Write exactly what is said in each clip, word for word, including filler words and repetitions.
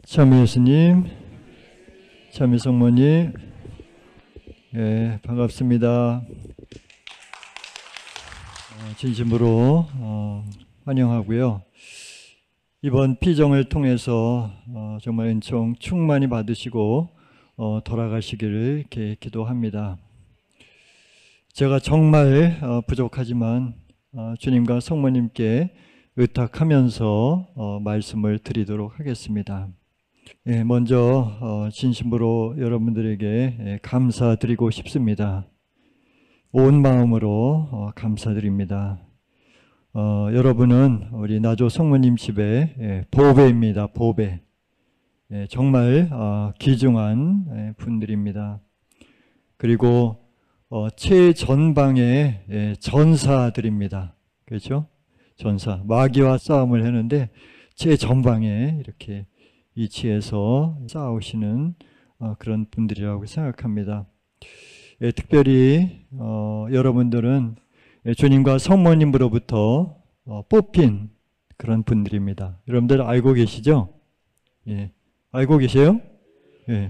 참여 예수님, 참여 성모님, 예, 반갑습니다. 어, 진심으로 어, 환영하고요. 이번 피정을 통해서 어, 정말 은총 충만히 받으시고 어, 돌아가시기를 이렇게 기도합니다. 제가 정말 어, 부족하지만 어, 주님과 성모님께 의탁하면서 어, 말씀을 드리도록 하겠습니다. 예, 먼저 어, 진심으로 여러분들에게 예, 감사드리고 싶습니다. 온 마음으로 어, 감사드립니다. 어, 여러분은 우리 나조 성모님 집의 예, 보배입니다. 보배. 예, 정말 어, 귀중한 예, 분들입니다. 그리고 어, 최전방의 예, 전사들입니다. 그렇죠? 전사. 마귀와 싸움을 하는데 최전방에 이렇게 위치에서 싸우시는 어, 그런 분들이라고 생각합니다. 예, 특별히 어, 여러분들은 예, 주님과 성모님으로부터 어, 뽑힌 그런 분들입니다. 여러분들 알고 계시죠? 예, 알고 계세요? 예.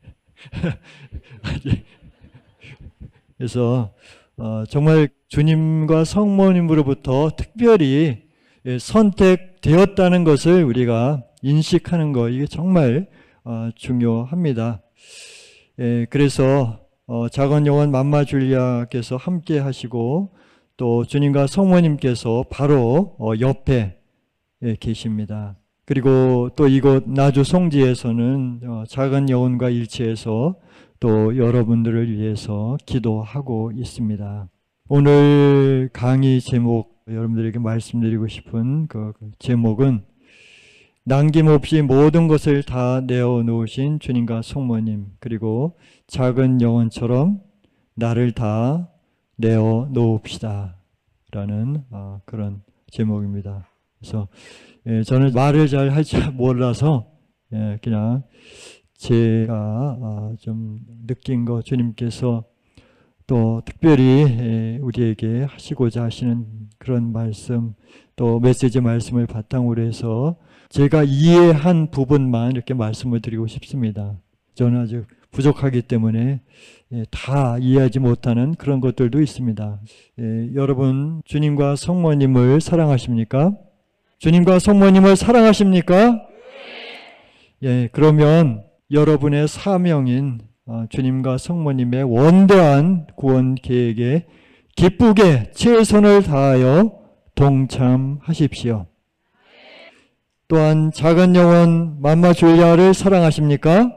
그래서 어, 정말 주님과 성모님으로부터 특별히 예, 선택되었다는 것을 우리가 인식하는 거, 이게 정말 어, 중요합니다. 예, 그래서 어, 작은 요한 맘마 줄리아께서 함께 하시고 또 주님과 성모님께서 바로 어, 옆에 예, 계십니다. 그리고 또 이곳 나주 송지에서는 어, 작은 여운과 일치해서 또 여러분들을 위해서 기도하고 있습니다. 오늘 강의 제목, 여러분들에게 말씀드리고 싶은 그 제목은 남김없이 모든 것을 다 내어놓으신 주님과 성모님, 그리고 작은 영혼처럼 나를 다 내어놓읍시다 라는 어, 그런 제목입니다. 그래서 예, 저는 말을 잘 할 줄 몰라서 예, 그냥 제가 어, 좀 느낀 거, 주님께서 또 특별히 예, 우리에게 하시고자 하시는 그런 말씀, 또 메시지 말씀을 바탕으로 해서 제가 이해한 부분만 이렇게 말씀을 드리고 싶습니다. 저는 아주 부족하기 때문에 예, 다 이해하지 못하는 그런 것들도 있습니다. 예, 여러분 주님과 성모님을 사랑하십니까? 주님과 성모님을 사랑하십니까? 예, 그러면 여러분의 사명인 어, 주님과 성모님의 원대한 구원 계획에 기쁘게 최선을 다하여 동참하십시오. 또한 작은 영혼 맘마 줄리아를 사랑하십니까?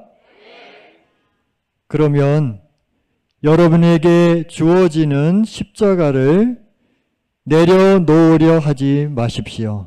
그러면 여러분에게 주어지는 십자가를 내려놓으려 하지 마십시오.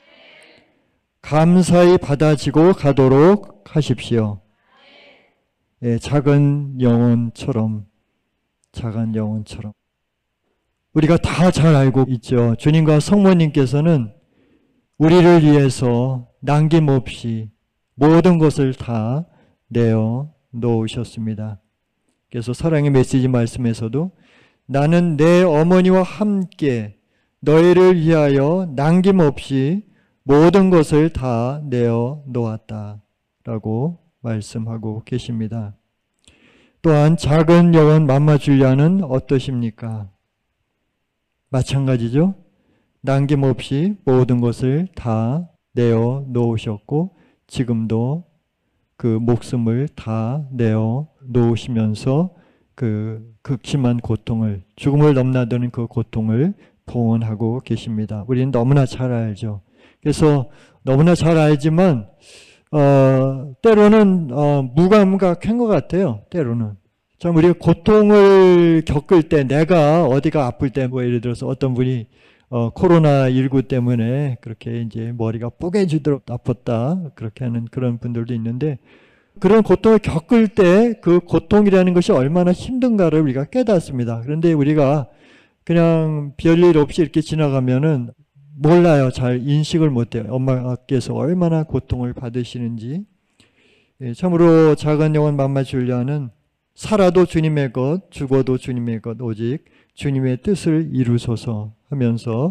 감사히 받아지고 가도록 하십시오. 예, 작은 영혼처럼, 작은 영혼처럼. 우리가 다 잘 알고 있죠. 주님과 성모님께서는 우리를 위해서 남김없이 모든 것을 다 내어 놓으셨습니다. 그래서 사랑의 메시지 말씀에서도 나는 내 어머니와 함께 너희를 위하여 남김없이 모든 것을 다 내어 놓았다 라고 말씀하고 계십니다. 또한 작은 영혼 맘마 줄리아는 어떠십니까? 마찬가지죠. 남김없이 모든 것을 다 내어 놓으셨고 지금도 그 목숨을 다 내어 놓으시면서 그 극심한 고통을, 죽음을 넘나드는 그 고통을 봉헌하고 계십니다. 우리는 너무나 잘 알죠. 그래서 너무나 잘 알지만 어, 때로는 어, 무감각한 것 같아요. 때로는 참 우리가 고통을 겪을 때, 내가 어디가 아플 때, 뭐 예를 들어서 어떤 분이 어, 코로나 십구 때문에 그렇게 이제 머리가 뽀개지도록 아팠다, 그렇게 하는 그런 분들도 있는데, 그런 고통을 겪을 때 그 고통이라는 것이 얼마나 힘든가를 우리가 깨닫습니다. 그런데 우리가 그냥 별일 없이 이렇게 지나가면은 몰라요. 잘 인식을 못해요. 엄마께서 얼마나 고통을 받으시는지. 예, 참으로 작은 영혼 맘마 줄리아는 살아도 주님의 것, 죽어도 주님의 것, 오직 주님의 뜻을 이루소서 하면서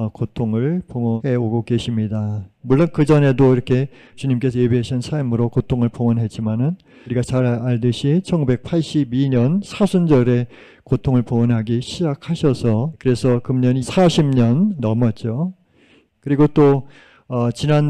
고통을 봉헌해 오고 계십니다. 물론 그 전에도 이렇게 주님께서 예비하신 삶으로 고통을 봉헌했지만은 우리가 잘 알듯이 천구백팔십이 년 사순절에 고통을 봉헌하기 시작하셔서 그래서 금년이 사십 년 넘었죠. 그리고 또 어,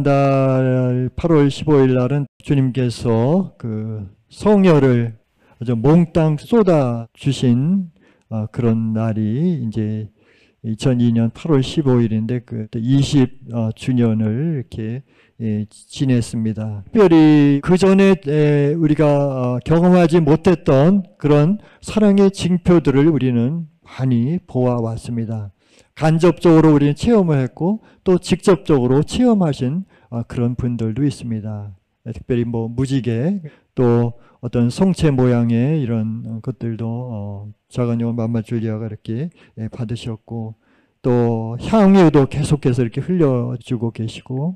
지난달 팔월 십오일 날은 주님께서 그 성혈을 아주 몽땅 쏟아 주신 어, 그런 날이 이제 이천이 년 팔월 십오일인데 그 이십 주년을 이렇게 예, 지냈습니다. 특별히 그 전에 에, 우리가 어, 경험하지 못했던 그런 사랑의 징표들을 우리는 많이 보아왔습니다. 간접적으로 우리는 체험을 했고 또 직접적으로 체험하신 어, 그런 분들도 있습니다. 특별히 뭐 무지개 또 어떤 성체 모양의 이런 것들도 어, 작은 요한 맘마 줄리아가 이렇게 예, 받으셨고 또 향유도 계속해서 이렇게 흘려주고 계시고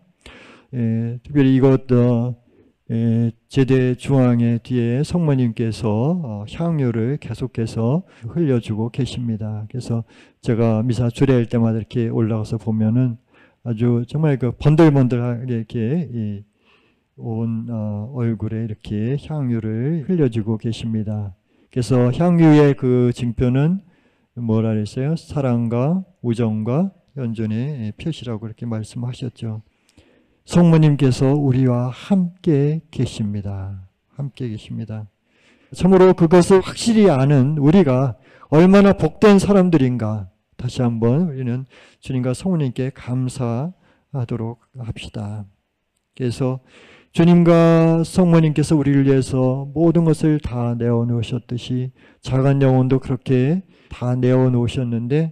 예, 특별히 이것도 예, 제대 중앙의 뒤에 성모님께서 어, 향유를 계속해서 흘려주고 계십니다. 그래서 제가 미사 주례할 때마다 이렇게 올라가서 보면은 아주 정말 그 번들번들하게 이렇게 이, 온 어, 얼굴에 이렇게 향유를 흘려주고 계십니다. 그래서 향유의 그 징표는 뭐라 그랬어요? 사랑과 우정과 연존의 표시라고 이렇게 말씀하셨죠. 성모님께서 우리와 함께 계십니다. 함께 계십니다. 참으로 그것을 확실히 아는 우리가 얼마나 복된 사람들인가 다시 한번 우리는 주님과 성모님께 감사하도록 합시다. 그래서 주님과 성모님께서 우리를 위해서 모든 것을 다 내어놓으셨듯이 작은 영혼도 그렇게 다 내어놓으셨는데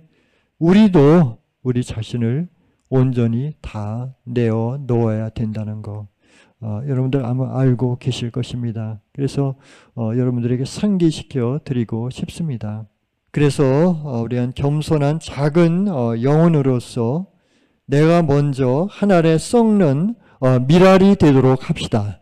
우리도 우리 자신을 온전히 다 내어놓아야 된다는 거 어, 여러분들 아마 알고 계실 것입니다. 그래서 어, 여러분들에게 상기시켜 드리고 싶습니다. 그래서 어, 우리는 겸손한 작은 어, 영혼으로서 내가 먼저 하늘에 썩는 어, 미랄이 되도록 합시다.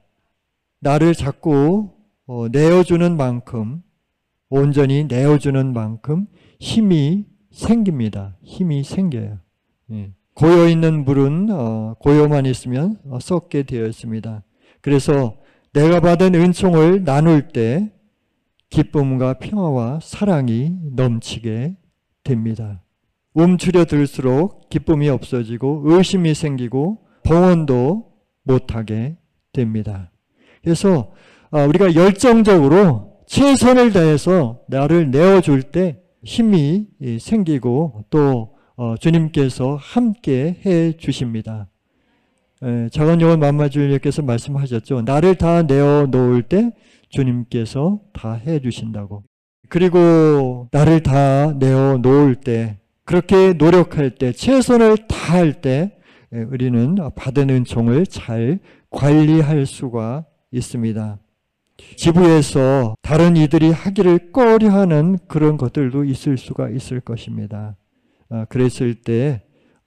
나를 자꾸 어, 내어주는 만큼 온전히 내어주는 만큼 힘이 생깁니다. 힘이 생겨요. 예. 고여있는 물은 어, 고여만 있으면 어, 썩게 되어 있습니다. 그래서 내가 받은 은총을 나눌 때 기쁨과 평화와 사랑이 넘치게 됩니다. 움츠려 들수록 기쁨이 없어지고 의심이 생기고 봉헌도 못하게 됩니다. 그래서 우리가 열정적으로 최선을 다해서 나를 내어줄 때 힘이 생기고 또 주님께서 함께 해 주십니다. 작은 요한 맘마 줄리아께서 말씀하셨죠. 나를 다 내어놓을 때 주님께서 다 해 주신다고. 그리고 나를 다 내어놓을 때 그렇게 노력할 때 최선을 다할 때 우리는 받은 은총을 잘 관리할 수가 있습니다. 지부에서 다른 이들이 하기를 꺼려하는 그런 것들도 있을 수가 있을 것입니다. 그랬을 때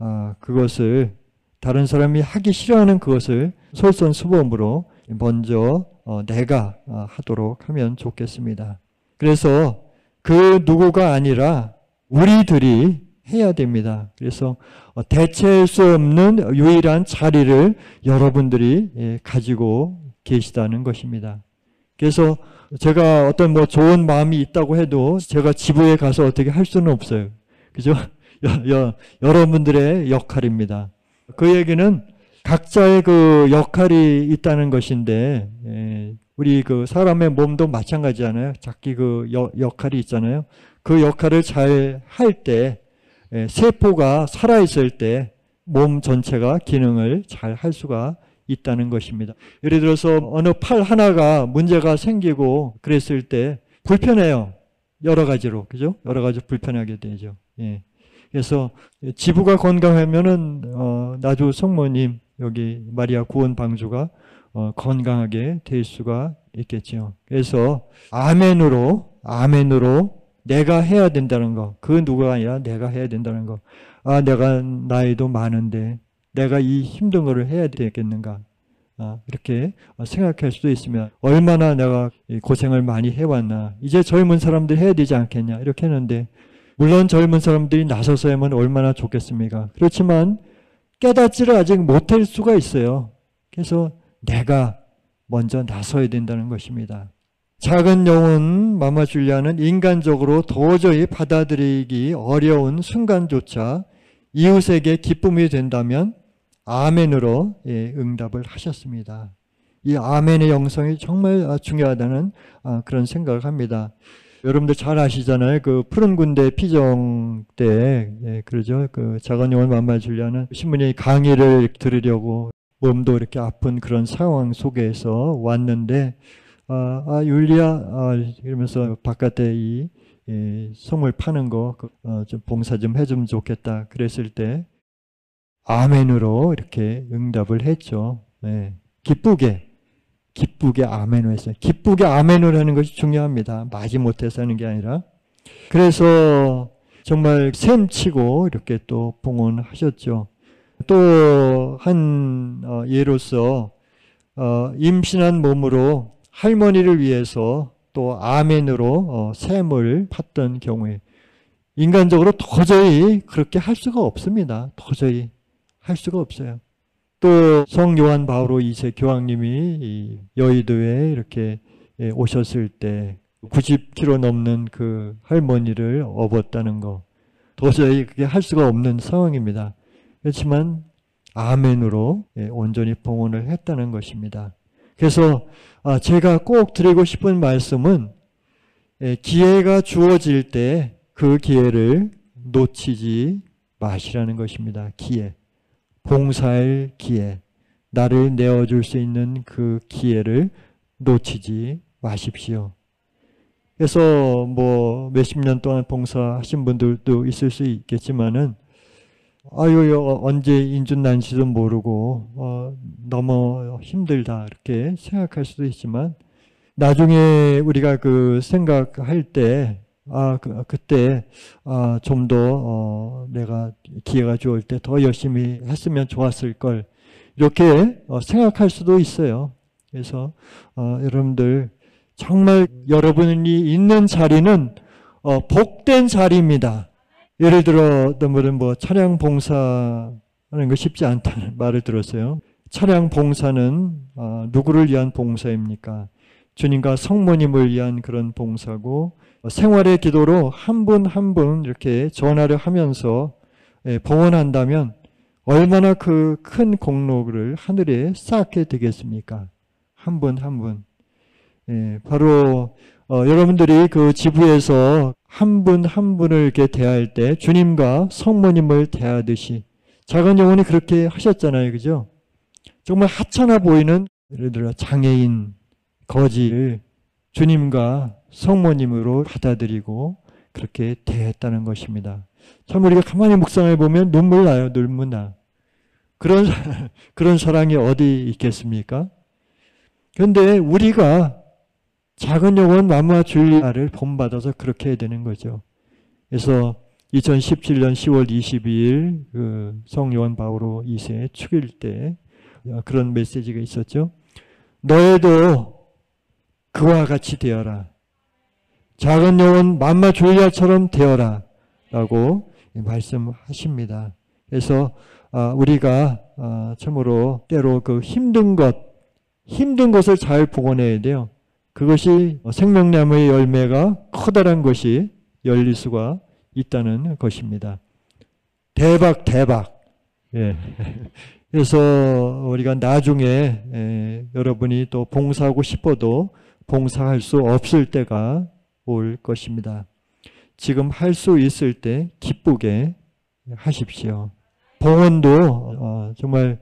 그것을 다른 사람이 하기 싫어하는 그것을 솔선수범으로 먼저 내가 하도록 하면 좋겠습니다. 그래서 그 누구가 아니라 우리들이 해야 됩니다. 그래서 대체할 수 없는 유일한 자리를 여러분들이 가지고 계시다는 것입니다. 그래서 제가 어떤 뭐 좋은 마음이 있다고 해도 제가 지부에 가서 어떻게 할 수는 없어요. 그죠? 여, 여, 여러분들의 역할입니다. 그 얘기는 각자의 그 역할이 있다는 것인데, 예, 우리 그 사람의 몸도 마찬가지잖아요. 자기 그 여, 역할이 있잖아요. 그 역할을 잘 할 때, 예, 세포가 살아있을 때 몸 전체가 기능을 잘 할 수가 있다는 것입니다. 예를 들어서 어느 팔 하나가 문제가 생기고 그랬을 때 불편해요. 여러 가지로. 그죠? 여러 가지 불편하게 되죠. 예. 그래서 지부가 건강하면은 어, 나주 성모님 여기 마리아 구원 방주가 어, 건강하게 될 수가 있겠죠. 그래서 아멘으로 아멘으로 내가 해야 된다는 거. 그 누구가 아니라 내가 해야 된다는 거. 아, 내가 나이도 많은데 내가 이 힘든 거를 해야 되겠는가. 아, 이렇게 생각할 수도 있으면 얼마나 내가 고생을 많이 해왔나. 이제 젊은 사람들 해야 되지 않겠냐. 이렇게 했는데 물론 젊은 사람들이 나서서 하면 얼마나 좋겠습니까? 그렇지만 깨닫지를 아직 못할 수가 있어요. 그래서 내가 먼저 나서야 된다는 것입니다. 작은 영혼 마마 줄리아는 인간적으로 도저히 받아들이기 어려운 순간조차 이웃에게 기쁨이 된다면 아멘으로 응답을 하셨습니다. 이 아멘의 영성이 정말 중요하다는 그런 생각을 합니다. 여러분들 잘 아시잖아요. 그 푸른 군대 피정 때, 예, 그러죠. 그 작은 영혼 마마 줄리아는 신부님이 강의를 들으려고 몸도 이렇게 아픈 그런 상황 속에서 왔는데, 아, 아 율리아, 아, 이러면서 바깥에 이, 이 성물 파는 거, 어, 좀 봉사 좀 해주면 좋겠다. 그랬을 때, 아멘으로 이렇게 응답을 했죠. 예, 기쁘게. 기쁘게 아멘을 했어요. 기쁘게 아멘을 하는 것이 중요합니다. 마지 못해서 하는 게 아니라. 그래서 정말 셈치고 이렇게 또 봉헌하셨죠. 또 한 예로서 임신한 몸으로 할머니를 위해서 또 아멘으로 셈을 팠던 경우에 인간적으로 도저히 그렇게 할 수가 없습니다. 도저히 할 수가 없어요. 또 성 요한 바오로 이 세 교황님이 여의도에 이렇게 오셨을 때 구십 킬로그램 넘는 그 할머니를 업었다는 거 도저히 그게 할 수가 없는 상황입니다. 그렇지만 아멘으로 온전히 봉헌을 했다는 것입니다. 그래서 제가 꼭 드리고 싶은 말씀은 기회가 주어질 때 그 기회를 놓치지 마시라는 것입니다. 기회. 봉사할 기회, 나를 내어줄 수 있는 그 기회를 놓치지 마십시오. 그래서 뭐 몇십 년 동안 봉사하신 분들도 있을 수 있겠지만은 아유 언제 인준난시도 모르고 어, 너무 힘들다 이렇게 생각할 수도 있지만 나중에 우리가 그 생각할 때 아, 그, 그때, 아, 좀 더, 어, 내가 기회가 좋을 때 더 열심히 했으면 좋았을 걸. 이렇게 어, 생각할 수도 있어요. 그래서, 어, 여러분들, 정말 여러분이 있는 자리는, 어, 복된 자리입니다. 예를 들어, 어떤 뭐, 차량 봉사하는 거 쉽지 않다는 말을 들었어요. 차량 봉사는, 어, 누구를 위한 봉사입니까? 주님과 성모님을 위한 그런 봉사고, 생활의 기도로 한 분 한 분 이렇게 전화를 하면서 봉헌한다면 얼마나 그 큰 공로를 하늘에 쌓게 되겠습니까? 한 분 한 분. 예, 바로 어, 여러분들이 그 지부에서 한 분 한 분을 이렇게 대할 때 주님과 성모님을 대하듯이 작은 영혼이 그렇게 하셨잖아요. 그죠? 정말 하찮아 보이는 예를 들어 장애인, 거지를 주님과 성모님으로 받아들이고 그렇게 대했다는 것입니다. 참 우리가 가만히 묵상해 보면 눈물 나요. 눈물 나. 그런 그런 사랑이 어디 있겠습니까? 그런데 우리가 작은 영혼 마마 줄리아를 본받아서 그렇게 해야 되는 거죠. 그래서 이천십칠 년 시월 이십이일 그 성 요한 바오로 이 세 축일 때 그런 메시지가 있었죠. 너희도 그와 같이 되어라. 작은 영혼 마마 줄리아처럼 되어라 라고 말씀하십니다. 그래서 우리가 참으로 때로 그 힘든 것, 힘든 것을 잘 복원해야 돼요. 그것이 생명나무의 열매가 커다란 것이 열릴 수가 있다는 것입니다. 대박 대박. 예. 그래서 우리가 나중에 에, 여러분이 또 봉사하고 싶어도 봉사할 수 없을 때가 올 것입니다. 지금 할 수 있을 때 기쁘게 하십시오. 봉헌도 어, 정말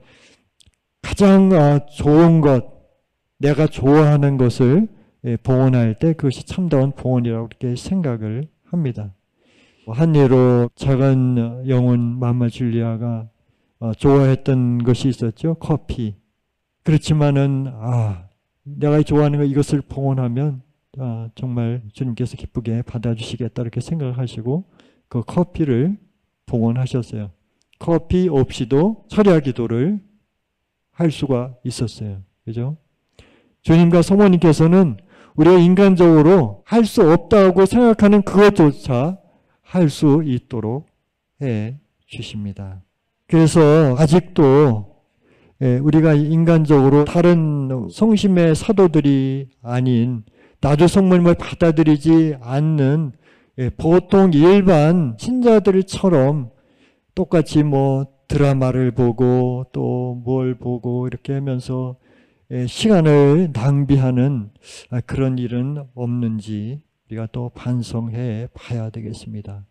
가장 어, 좋은 것, 내가 좋아하는 것을 예, 봉헌할 때 그것이 참다운 봉헌이라고 이렇게 생각을 합니다. 한 예로 작은 영혼 마마 줄리아가 어, 좋아했던 것이 있었죠. 커피. 그렇지만은 아, 내가 좋아하는 거 이것을 봉헌하면 아, 정말 주님께서 기쁘게 받아주시겠다 이렇게 생각을 하시고 그 커피를 봉헌하셨어요. 커피 없이도 철야 기도를 할 수가 있었어요. 그죠? 주님과 성모님께서는 우리가 인간적으로 할 수 없다고 생각하는 그것조차 할 수 있도록 해 주십니다. 그래서 아직도 우리가 인간적으로 다른 성심의 사도들이 아닌 나주 성모님을 받아들이지 않는 보통 일반 신자들처럼 똑같이 뭐 드라마를 보고 또 뭘 보고 이렇게 하면서 시간을 낭비하는 그런 일은 없는지 우리가 또 반성해 봐야 되겠습니다.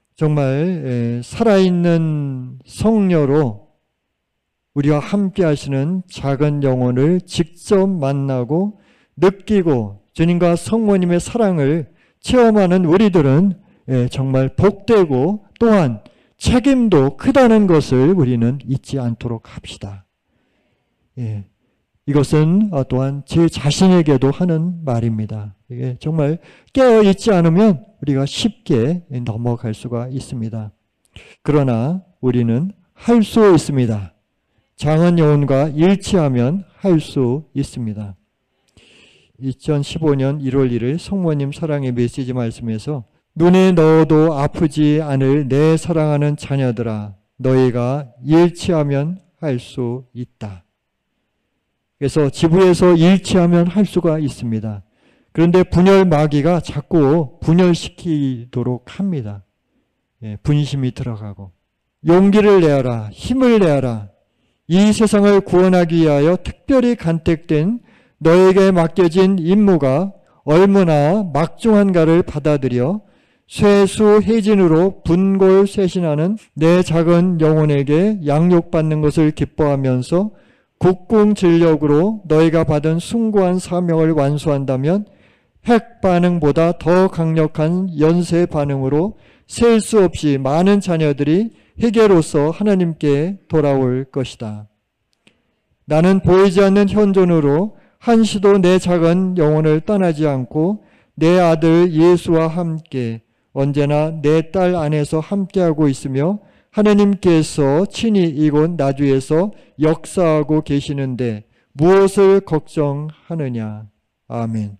정말 살아있는 성녀로 우리와 함께 하시는 작은 영혼을 직접 만나고 느끼고 주님과 성모님의 사랑을 체험하는 우리들은 정말 복되고 또한 책임도 크다는 것을 우리는 잊지 않도록 합시다. 예, 이것은 또한 제 자신에게도 하는 말입니다. 이게 정말 깨어 있지 않으면 우리가 쉽게 넘어갈 수가 있습니다. 그러나 우리는 할 수 있습니다. 작은 영혼과 일치하면 할 수 있습니다. 이천십오 년 일월 일일 성모님 사랑의 메시지 말씀에서 눈에 넣어도 아프지 않을 내 사랑하는 자녀들아 너희가 일치하면 할 수 있다. 그래서 지부에서 일치하면 할 수가 있습니다. 그런데 분열 마귀가 자꾸 분열시키도록 합니다. 예, 분심이 들어가고 용기를 내어라, 힘을 내어라. 이 세상을 구원하기 위하여 특별히 간택된 너에게 맡겨진 임무가 얼마나 막중한가를 받아들여 쇠수해진으로 분골쇄신하는 내 작은 영혼에게 양육받는 것을 기뻐하면서 국궁진력으로 너희가 받은 숭고한 사명을 완수한다면 핵 반응보다 더 강력한 연쇄 반응으로 셀 수 없이 많은 자녀들이 회개로서 하나님께 돌아올 것이다. 나는 보이지 않는 현존으로 한시도 내 작은 영혼을 떠나지 않고 내 아들 예수와 함께 언제나 내 딸 안에서 함께하고 있으며 하나님께서 친히 이곳 나주에서 역사하고 계시는데 무엇을 걱정하느냐. 아멘.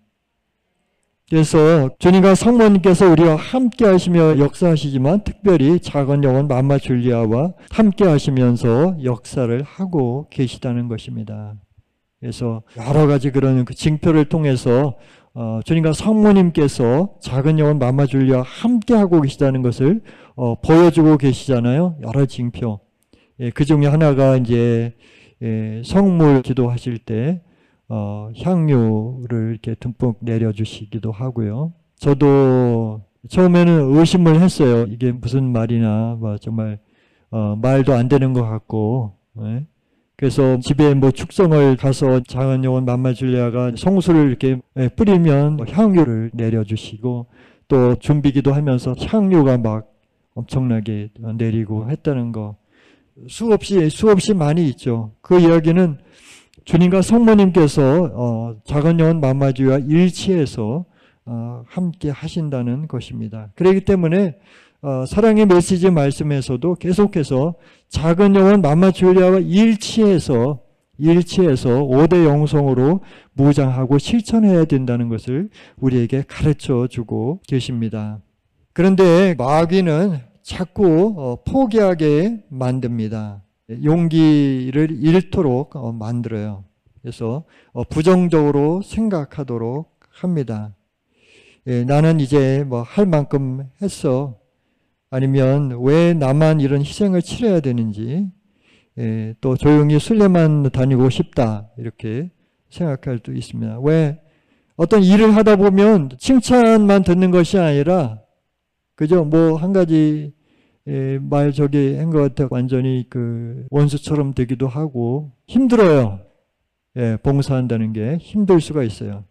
그래서 주님과 성모님께서 우리와 함께 하시며 역사하시지만 특별히 작은 영혼 맘마 줄리아와 함께 하시면서 역사를 하고 계시다는 것입니다. 그래서 여러 가지 그런 그 징표를 통해서 어, 주님과 성모님께서 작은 영혼 맘마 줄리아와 함께 하고 계시다는 것을 어, 보여주고 계시잖아요. 여러 징표. 예, 그 중에 하나가 이제 예, 성물 기도하실 때 어, 향유를 이렇게 듬뿍 내려주시기도 하고요. 저도 처음에는 의심을 했어요. 이게 무슨 말이나 뭐 정말 어, 말도 안 되는 것 같고. 예. 그래서 집에 뭐 축성을 가서 작은 영혼 맘마 줄리아가 성수를 이렇게 뿌리면 향유를 내려주시고 또 준비기도 하면서 향유가 막 엄청나게 내리고 했다는 거 수없이 수없이 많이 있죠. 그 이야기는 주님과 성모님께서 어, 작은 영혼 맘마 줄리아와 일치해서 어, 함께 하신다는 것입니다. 그렇기 때문에 어, 사랑의 메시지 말씀에서도 계속해서 작은 영혼 맘마 줄리아와 일치해서 일치해서 오 대 영성으로 무장하고 실천해야 된다는 것을 우리에게 가르쳐 주고 계십니다. 그런데 마귀는 자꾸 어, 포기하게 만듭니다. 용기를 잃도록 어, 만들어요. 그래서 어, 부정적으로 생각하도록 합니다. 예, 나는 이제 뭐 할 만큼 했어. 아니면 왜 나만 이런 희생을 치러야 되는지, 예, 또 조용히 순례만 다니고 싶다 이렇게 생각할 수도 있습니다. 왜 어떤 일을 하다 보면 칭찬만 듣는 것이 아니라 그죠? 뭐 한 가지 예, 말 저기 한 것 같아 완전히 그 원수처럼 되기도 하고 힘들어요. 예, 봉사한다는 게 힘들 수가 있어요.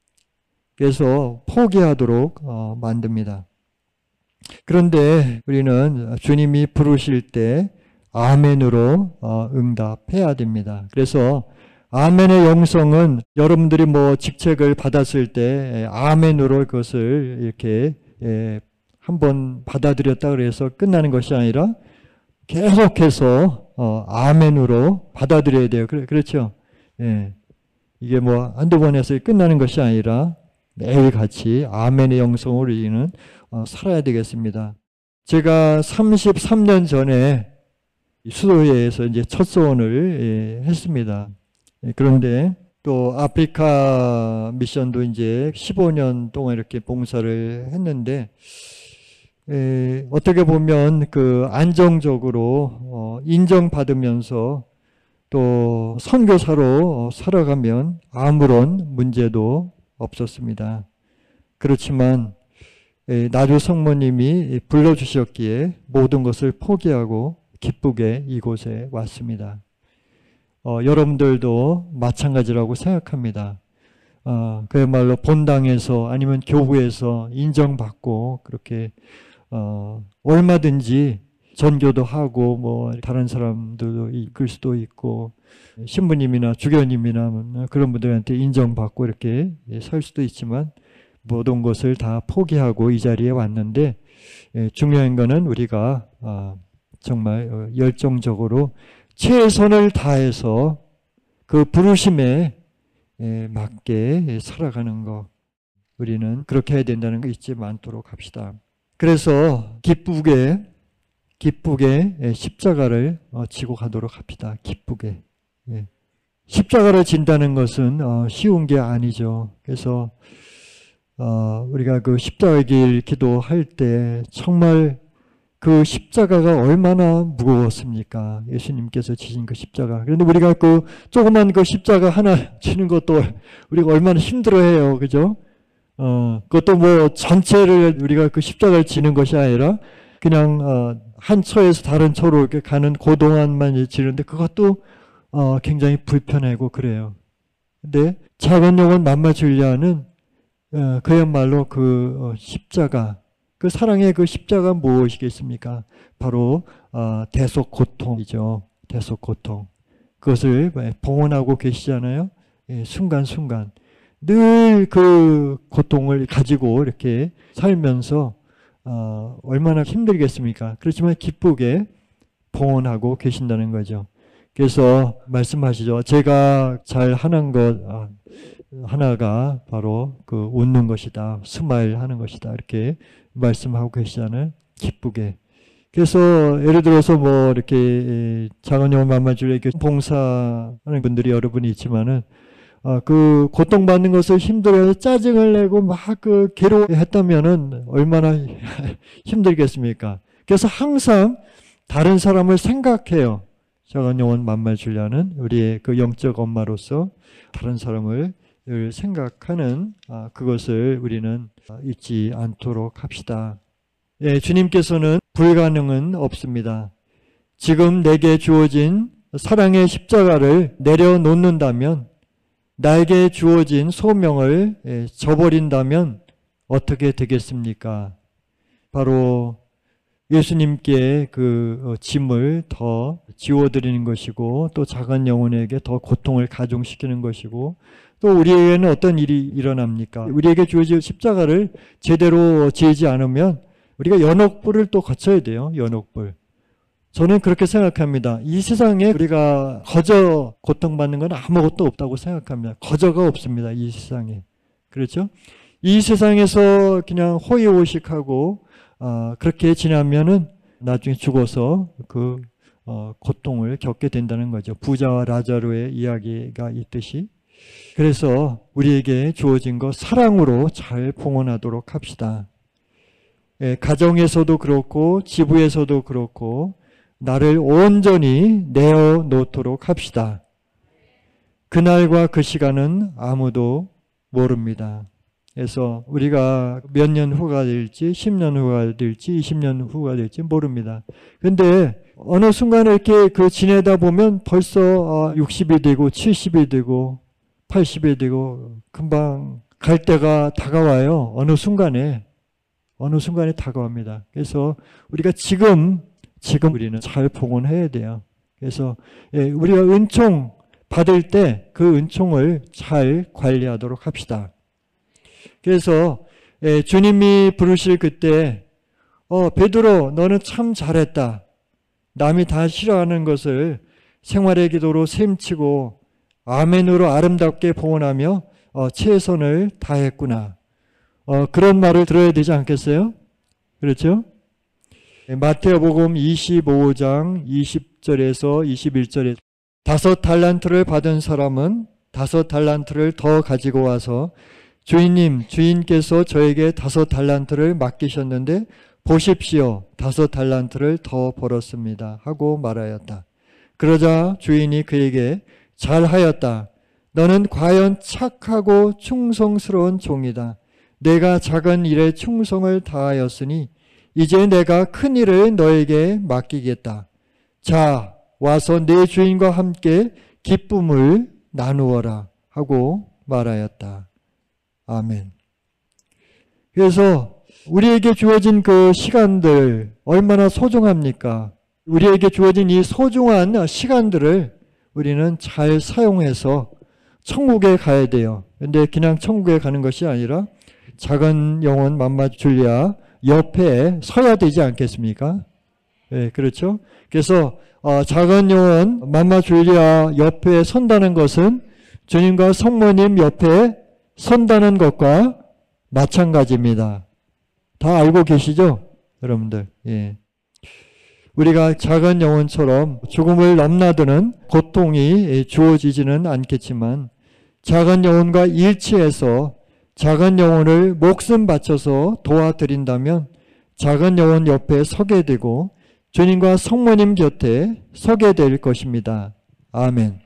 그래서 포기하도록 어, 만듭니다. 그런데 우리는 주님이 부르실 때 아멘으로 응답해야 됩니다. 그래서 아멘의 영성은 여러분들이 뭐 직책을 받았을 때 아멘으로 그것을 이렇게 한번 받아들였다 그래서 끝나는 것이 아니라 계속해서 아멘으로 받아들여야 돼요. 그렇죠? 이게 뭐 한두 번 해서 끝나는 것이 아니라 매일같이 아멘의 영성으로 우리는 어, 살아야 되겠습니다. 제가 삼십삼 년 전에 수도회에서 이제 첫 소원을 했습니다. 그런데 또 아프리카 미션도 이제 십오 년 동안 이렇게 봉사를 했는데, 에, 어떻게 보면 그 안정적으로 어, 인정받으면서 또 선교사로 살아가면 아무런 문제도 없었습니다. 그렇지만 에, 나주 성모님이 불러주셨기에 모든 것을 포기하고 기쁘게 이곳에 왔습니다. 어, 여러분들도 마찬가지라고 생각합니다. 어, 그야말로 본당에서 아니면 교부에서 인정받고 그렇게 어, 얼마든지 전교도 하고 뭐 다른 사람들도 이끌 수도 있고 신부님이나 주교님이나 그런 분들한테 인정받고 이렇게 살 수도 있지만 모든 것을 다 포기하고 이 자리에 왔는데, 예, 중요한 것은 우리가 어, 정말 열정적으로 최선을 다해서 그 부르심에 맞게 살아가는 것, 우리는 그렇게 해야 된다는 거 잊지 않도록 합시다. 그래서 기쁘게 기쁘게 십자가를 지고 가도록 합시다. 기쁘게. 십자가를 진다는 것은 쉬운 게 아니죠. 그래서 우리가 그 십자가의 길 기도할 때 정말 그 십자가가 얼마나 무거웠습니까? 예수님께서 지신 그 십자가. 그런데 우리가 그 조그만 그 십자가 하나 지는 것도 우리가 얼마나 힘들어해요, 그죠? 어, 그것도 뭐 전체를 우리가 그 십자가를 지는 것이 아니라 그냥 어, 한 처에서 다른 처로 이렇게 가는 그 동안만 지는데 그것도 어, 굉장히 불편하고 그래요. 근데 작은 영혼 만마줄리아는 어, 그야말로 그 어, 십자가, 그 사랑의 그 십자가 무엇이겠습니까? 바로 어, 대속 고통이죠. 대속 고통. 그것을 봉헌하고 계시잖아요. 예, 순간순간 늘 그 고통을 가지고 이렇게 살면서 어, 얼마나 힘들겠습니까? 그렇지만 기쁘게 봉헌하고 계신다는 거죠. 그래서 말씀하시죠. 제가 잘 하는 것 아, 하나가 바로 그 웃는 것이다. 스마일 하는 것이다. 이렇게 말씀하고 계시잖아요. 기쁘게. 그래서 예를 들어서 뭐 이렇게 작은 영혼 만마주에 봉사하는 분들이 여러분이 있지만은 어, 그 고통받는 것을 힘들어해서 짜증을 내고 막 그 괴로워했다면은 얼마나 힘들겠습니까? 그래서 항상 다른 사람을 생각해요. 작은 영혼 만마주려는 우리의 그 영적 엄마로서 다른 사람을 생각하는 아, 그것을 우리는 잊지 않도록 합시다. 예, 주님께서는 불가능은 없습니다. 지금 내게 주어진 사랑의 십자가를 내려놓는다면, 나에게 주어진 소명을 예, 저버린다면 어떻게 되겠습니까? 바로 예수님께 그 짐을 더 지워드리는 것이고, 또 작은 영혼에게 더 고통을 가중시키는 것이고, 또 우리에게는 어떤 일이 일어납니까? 우리에게 주어진 십자가를 제대로 지지 않으면 우리가 연옥불을 또 거쳐야 돼요. 연옥불. 저는 그렇게 생각합니다. 이 세상에 우리가 거저 고통받는 건 아무것도 없다고 생각합니다. 거저가 없습니다. 이 세상에. 그렇죠? 이 세상에서 그냥 호의호식하고 어, 그렇게 지나면은 나중에 죽어서 그 어, 고통을 겪게 된다는 거죠. 부자와 라자로의 이야기가 있듯이. 그래서 우리에게 주어진 것 사랑으로 잘 봉헌하도록 합시다. 예, 가정에서도 그렇고 지부에서도 그렇고 나를 온전히 내어놓도록 합시다. 그날과 그 시간은 아무도 모릅니다. 그래서 우리가 몇 년 후가 될지 십 년 후가 될지 이십 년 후가 될지 모릅니다. 근데 어느 순간에 이렇게 그 지내다 보면 벌써 육십이 되고 칠십이 되고 팔십이 되고 금방 갈 때가 다가와요. 어느 순간에 어느 순간에 다가옵니다. 그래서 우리가 지금 지금 우리는 잘 봉헌해야 돼요. 그래서 예, 우리가 은총 받을 때 그 은총을 잘 관리하도록 합시다. 그래서 예, 주님이 부르실 그때 어 베드로 너는 참 잘했다. 남이 다 싫어하는 것을 생활의 기도로 셈치고 아멘으로 아름답게 봉헌하며 어, 최선을 다했구나. 어, 그런 말을 들어야 되지 않겠어요? 그렇죠? 마태복음 이십오 장 이십 절에서 이십일 절에 다섯 달란트를 받은 사람은 다섯 달란트를 더 가지고 와서 주인님, 주인께서 저에게 다섯 달란트를 맡기셨는데 보십시오. 다섯 달란트를 더 벌었습니다. 하고 말하였다. 그러자 주인이 그에게 잘하였다. 너는 과연 착하고 충성스러운 종이다. 내가 작은 일에 충성을 다하였으니 이제 내가 큰 일을 너에게 맡기겠다. 자, 와서 내 주인과 함께 기쁨을 나누어라 하고 말하였다. 아멘. 그래서 우리에게 주어진 그 시간들 얼마나 소중합니까? 우리에게 주어진 이 소중한 시간들을 우리는 잘 사용해서 천국에 가야 돼요. 근데 그냥 천국에 가는 것이 아니라 작은 영혼 맘마 줄리아 옆에 서야 되지 않겠습니까? 네, 그렇죠? 그래서 어, 작은 영혼 맘마 줄리아 옆에 선다는 것은 주님과 성모님 옆에 선다는 것과 마찬가지입니다. 다 알고 계시죠? 여러분들. 예. 우리가 작은 영혼처럼 죽음을 넘나드는 고통이 주어지지는 않겠지만 작은 영혼과 일치해서 작은 영혼을 목숨 바쳐서 도와드린다면 작은 영혼 옆에 서게 되고 주님과 성모님 곁에 서게 될 것입니다. 아멘.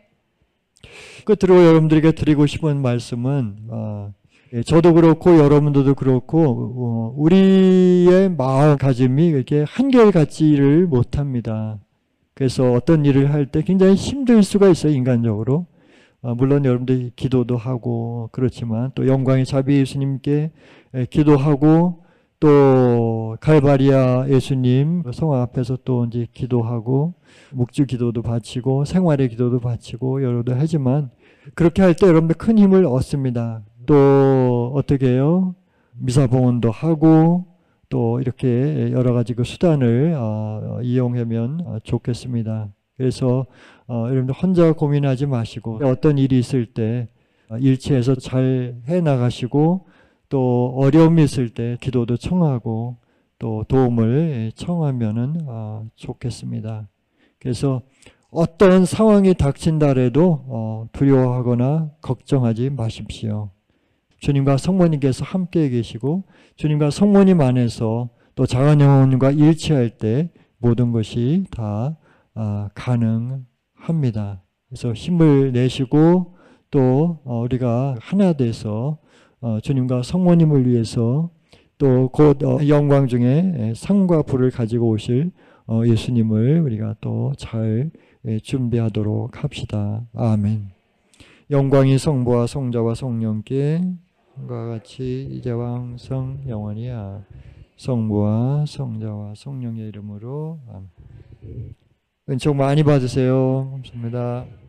끝으로 여러분들에게 드리고 싶은 말씀은 어, 저도 그렇고 여러분들도 그렇고 우리의 마음가짐이 이렇게 한결같지를 못합니다. 그래서 어떤 일을 할 때 굉장히 힘들 수가 있어요. 인간적으로. 물론 여러분들이 기도도 하고 그렇지만 또 영광의 자비 예수님께 기도하고 또 갈바리아 예수님 성 앞에서 또 이제 기도하고 묵주 기도도 바치고 생활의 기도도 바치고 여러도 하지만 그렇게 할 때 여러분들 큰 힘을 얻습니다. 또 어떻게 해요? 미사봉헌도 하고 또 이렇게 여러 가지 그 수단을 어, 이용하면 좋겠습니다. 그래서 어, 여러분들 혼자 고민하지 마시고 어떤 일이 있을 때 일치해서 잘 해나가시고 또 어려움이 있을 때 기도도 청하고 또 도움을 청하면은 어, 좋겠습니다. 그래서 어떤 상황이 닥친다래도 어, 두려워하거나 걱정하지 마십시오. 주님과 성모님께서 함께 계시고 주님과 성모님 안에서 또 작은 영혼과 일치할 때 모든 것이 다 어, 가능합니다. 그래서 힘을 내시고 또 어, 우리가 하나 돼서 어, 주님과 성모님을 위해서 또 곧 어, 영광 중에 상과 부를 가지고 오실 어, 예수님을 우리가 또 잘 준비하도록 합시다. 아멘. 영광이 성부와 성자와 성령께 과 같이 이제와 항상 영원히야. 성부와 성자와 성령의 이름으로 아멘. 은총 많이 받으세요. 감사합니다.